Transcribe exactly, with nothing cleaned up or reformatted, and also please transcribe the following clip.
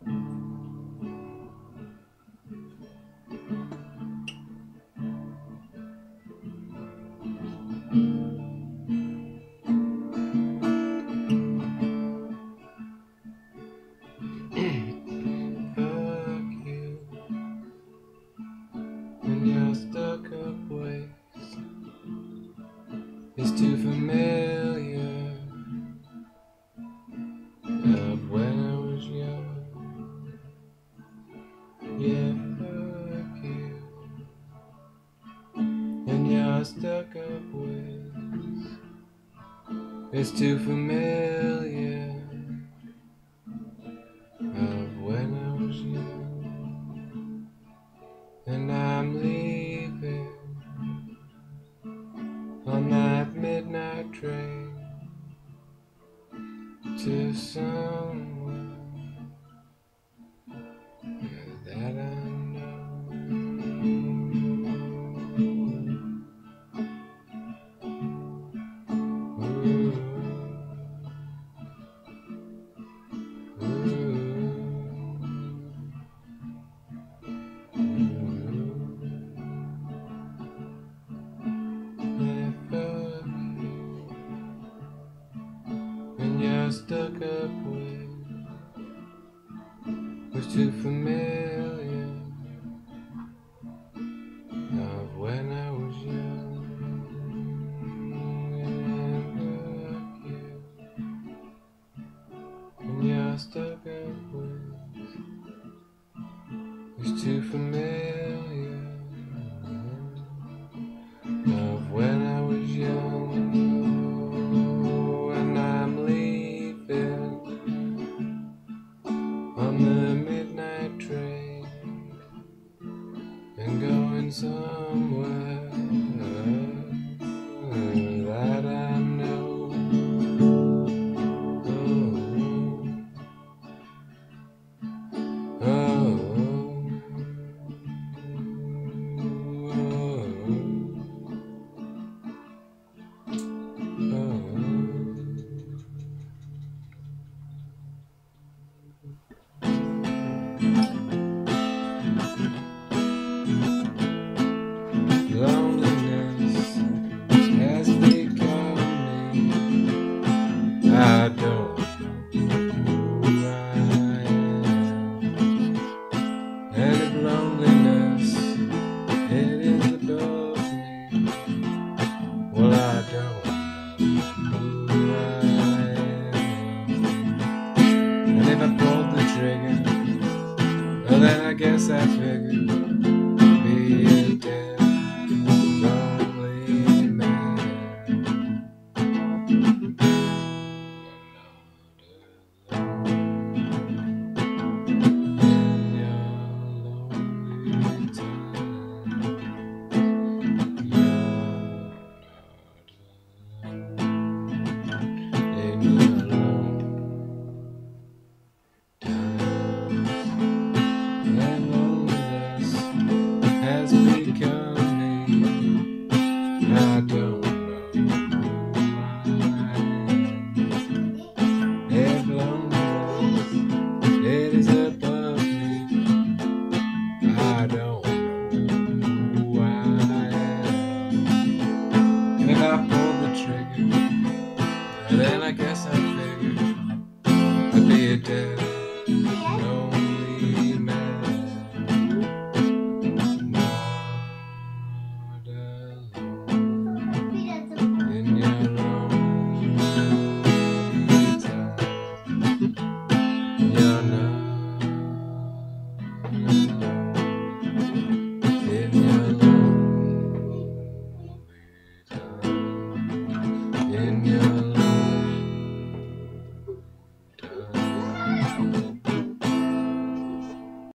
Your stuck-up ways is too familiar of when I was young. Yeah, fuck you and your stuck-up ways is too familiar of when I was young. And I'm leaving on that midnight train to somewhere that I know. Ooh. Ooh. Your stuck-up way was too familiar of when I was young. And you and your stuck-up ways was too familiar of when I was young. On the midnight train and going somewhere that I know. Oh, oh, oh, oh. Loneliness has become me. I don't know who I am. And if loneliness, it is above me, well, I don't know who I am. And if I pulled the trigger, well, then I guess I figured be a dead lonely man. In your lonely time, you're not alone. In your lonely times, and loneliness has become me. I don't know why. If loneliness, it is above me, I don't know who I am. And if I pull the trigger, then I guess I